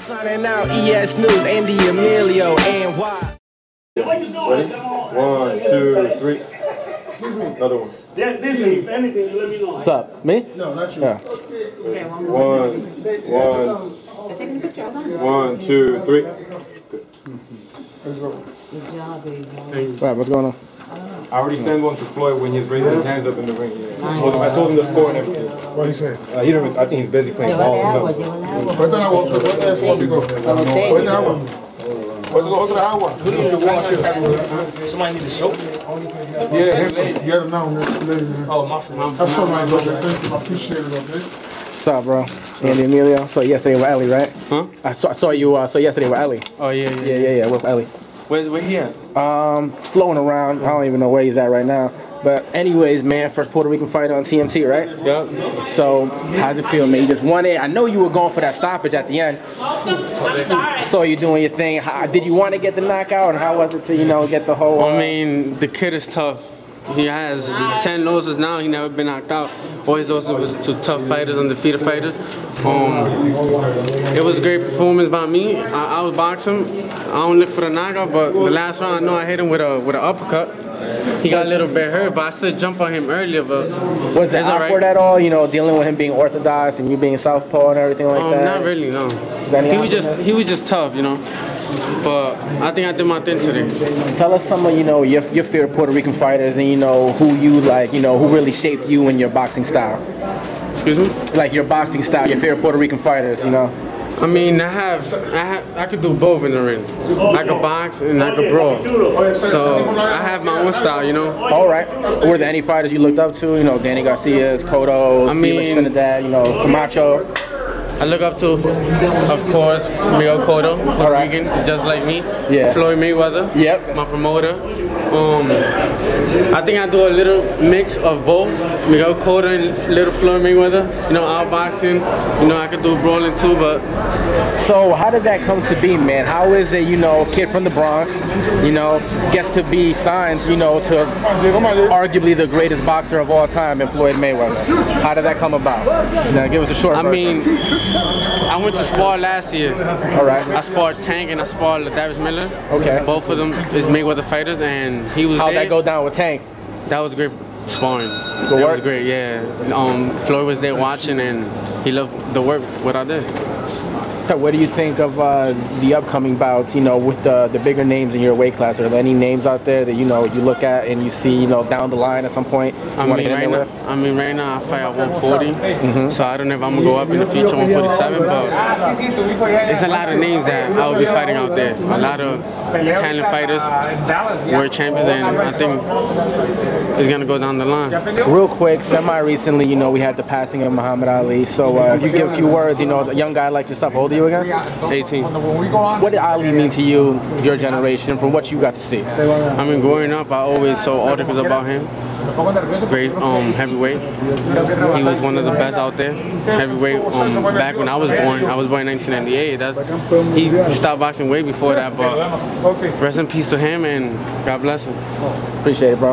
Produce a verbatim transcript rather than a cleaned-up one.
Signing out, E S News, Ande Emilio, and why? Ready? One, two, three. Excuse me. Another one. Yeah, this is, if anything, let me know. What's up? Me? No, not you. Yeah. Okay, one more. One, one. You're taking a picture, hold on. One, two, three. Good. Good job, baby. Right, what's going on? I already sent one to Floyd when he's raising his hands up in the ring. Yeah. I, told him, I told him the score and everything. What did he say? Uh, he didn't. I think he's busy playing ball himself. Cuéntanos agua, cuéntanos agua, amigo. Cuéntanos agua. Cuéntanos otra agua. Somebody need a soap? Yeah, him. He had it now. Oh, my friend. That's so nice, brother. Thank you. I appreciate it, okay? What's up, bro? Ande Emilio. So yesterday with Ellie, right? Huh? I saw, I saw you. Uh, so yesterday with Ellie. Oh yeah, yeah, Yeah, yeah, yeah. With Ellie. Where, where he at? Um, floating around. I don't even know where he's at right now. But anyways, man, first Puerto Rican fighter on T M T, right? Yeah. So how's it feel, man? You just won it. I know you were going for that stoppage at the end. I saw you doing your thing. How, did you want to get the knockout, and how was it to, you know, get the whole? Uh... I mean, the kid is tough. He has ten losses now. He never been knocked out. Always losses to tough fighters, undefeated fighters. Um, it was a great performance by me. I, I was boxing. I don't look for the knockout, but the last round I know I hit him with a with an uppercut. He got a little bit hurt, but I still jumped on him earlier. But was it awkward at all? You know, dealing with him being orthodox and you being southpaw and everything like um, that. Not really, no. He was just he was just tough, you know. But I think I did my thing today. Tell us some of, you know, your, your favorite Puerto Rican fighters and, you know, who you like, you know, who really shaped you and your boxing style. Excuse me? Like your boxing style, your favorite Puerto Rican fighters, you know. I mean, I have, I have, I could do both in the ring. I could box and I could brawl. So I have my own style, you know. All right. Were there any fighters you looked up to? You know, Danny Garcia's, Cotto's, I mean, Felix Trinidad, you know, Camacho. I look up to, of course, Miguel Cotto, Puerto right. Rican, just like me. Yeah. Floyd Mayweather, yep. my promoter. Um, I think I do a little mix of both, Miguel Cotto and little Floyd Mayweather. You know, outboxing. You know, I could do brawling too, but. So how did that come to be, man? How is it, you know, kid from the Bronx, you know, gets to be signed, you know, to arguably the greatest boxer of all time in Floyd Mayweather? How did that come about? Now, give us a short I version. mean, I went to spar last year. All right. I sparred Tank and I sparred Darius Miller. Okay. Both of them is Mayweather fighters, and he was How'd there. that go down with Tank? That was great sparring. Good that work? was great, yeah. Um, Floyd was there watching, and he loved the work, what I did. What do you think of uh, the upcoming bouts, you know, with the, the bigger names in your weight class? Are there any names out there that, you know, you look at and you see, you know, down the line at some point you I want mean, to get in right there now, with? I mean, right now I fight at one forty, Mm-hmm. so I don't know if I'm going to go up in the future one forty-seven, but it's a lot of names that I will be fighting out there. A lot of talented fighters, world champions, and I think it's going to go down the line. Real quick, semi-recently, you know, we had the passing of Muhammad Ali, so uh, if you give a few words, you know, a young guy like yourself, how old are you again? eighteen. What did Ali mean to you, your generation, from what you got to see? I mean, growing up, I always saw articles about him. Very um, heavyweight. He was one of the best out there. Heavyweight. Um, back when I was born, I was born in nineteen ninety-eight. That's he stopped boxing way before that. But rest in peace to him, and God bless him. Appreciate it, bro.